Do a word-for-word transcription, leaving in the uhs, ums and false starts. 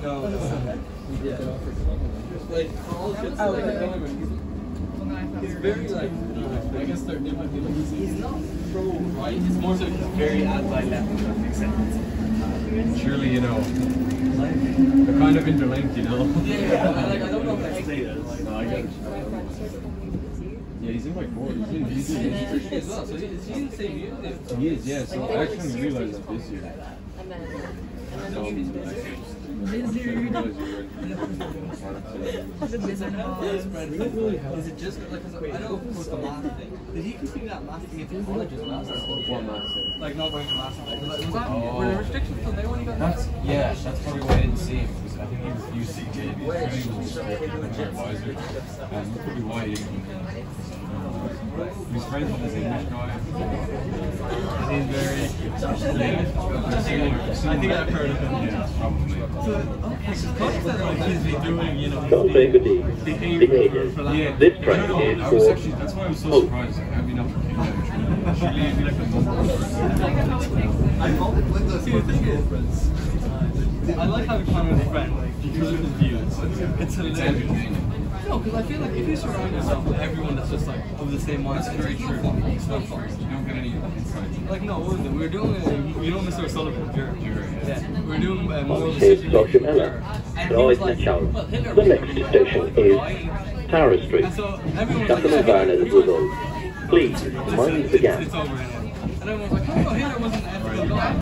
No, no. Yeah. Like, all shit. Oh, he's very like. I guess they're different. He's not pro right. It's more so he's very anti-left. If that makes sense. Surely, you know, they're kind of interlinked, you know. Yeah, I, like, I don't know if I say that. Like, no, I get it. Yeah, he's in my board. He's in. He's in history as well. So he's in the same year. He is, yeah. So I actually realized that this year. So, Is it just like, I know of course the math thing. Did he continue that math thing into college as well? what math thing? Like not going to math thing. Was that, oh. Were there restrictions till day when he got That's, yeah, that's probably why I didn't see him. Because I think he refused to get his training was restricted from our advisor. And that could be why he didn't. He's friends with this English guy. He's very. Yeah, similar, similar. I think I've heard of him. Yeah, probably. So, okay, so Coach said like he's been doing, you know, Don't say good deed. behavior for Yeah, This track no, no, is I was for actually, that's why I was so surprised. Like, I've been up for King. She leaves me like a number. See, the thing is, I like having fun with a friend, like, because of his views. It's hilarious. No, because I feel like if you surround yourself with everyone that's just like of the same mindset, That's very true. it's not fun. You don't get any insight. Like, no, what was it? We were doing, a, you know, Mister O'Sullivan, Jury. Jury, yeah. Yeah, we were doing a moral Here's decision Doctor making. Miller. And he Now was it's like, the challenge. well, Hitler The was next like, station is Tara Street. and so everyone was like, Captain yeah, O'Brien Hitler- is Google. Please, mind the it's, gap. it's over anyway. And everyone was like, oh no, Hitler wasn't an ethical guy.